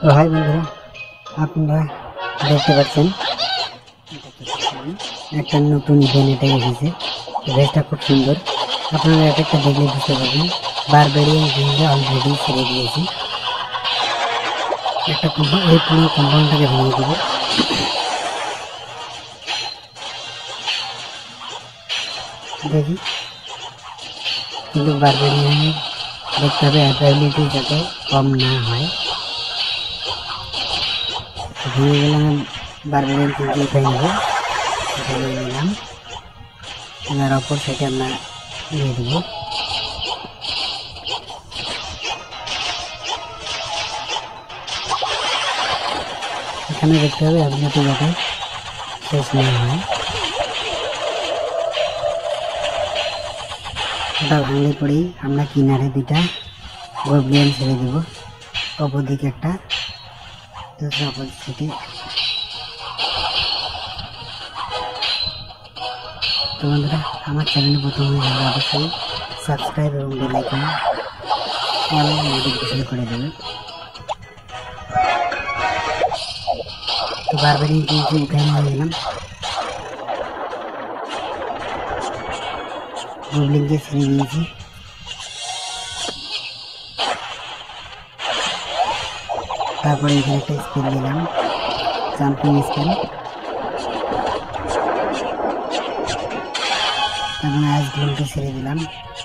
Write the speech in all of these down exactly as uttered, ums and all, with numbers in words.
তো হাই বন্ধুরা, আপনারা দেখতে পাচ্ছেন একটা নতুন ইভেন্ট এটা এসেছে। ড্রেসটা খুব সুন্দর, আপনারা একটা দেখলে বুঝতে পারবেন। বারবেরিয়ান জিনটা অলরেডি ছেড়ে দিয়েছি। একটা এই পুরো কম্পাউন্ডটাকে ভেঙে দেব। দেখি কিন্তু বারবেরিয়ানের দেখতে হবে অ্যাবিলিটি যাতে কম না হয়। ভেঙে গেলাম, বারবেরিয়ান কিন্তু উঠাই নেব। এখানে নিলাম, এনার অপর সাইডে আমরা নিয়ে দেব। এখানে দেখতে হবে অ্যাবিলিটি যাতে শেষ না হয়। ওটা ভাঙলে পরেই আমরা কিনারে দুটা গবলিয়ান ছেড়ে দেব, অপর দিকে একটা, অপর দিকে। তো বন্ধুরা, আমার চ্যানেলে প্রথম হয়ে গেলে অবশ্যই সাবস্ক্রাইব এবং বেল আইকন অল নোটিফিকেশন করে দেবে। তো বারবারই কিন্তু উঠানো হয়ে গেলাম, গবলিনকে ছেড়ে দিয়েছি। তারপরে এখানে একটা স্পেল দিলাম, জাম্পিং স্পেল। তারপরে আইস গ্লোনকে ছেড়ে দিলাম।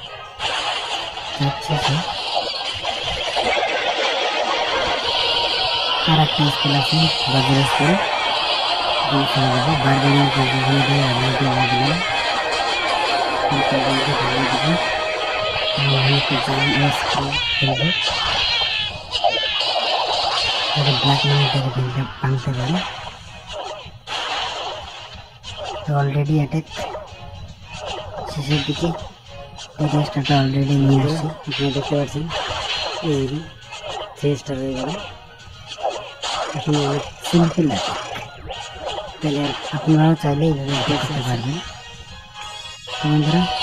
আর একটা স্পেল আছে, বাজার স্পেল, ছেড়ে দেবো। বারবারিয়ান কম্পিউটার দিয়ে আপনাকে দিলাম, কম্পিউটারকে ভালো দেবো। খেলবো যাতে ব্ল্যাক মানিটাকে ভেঙে ভাঙতে পারে। তো অলরেডি অ্যাটাক শেষের দিকে, এই রেস্টারটা অলরেডি নিয়ে আসছি। আপনারা দেখতে পাচ্ছেন এই থ্রি স্টার হয়ে গেল। এখন অনেক সিম্পল আছে, তাহলে আপনারাও চাইলে এইভাবে করতে পারবেন। তো বন্ধুরা,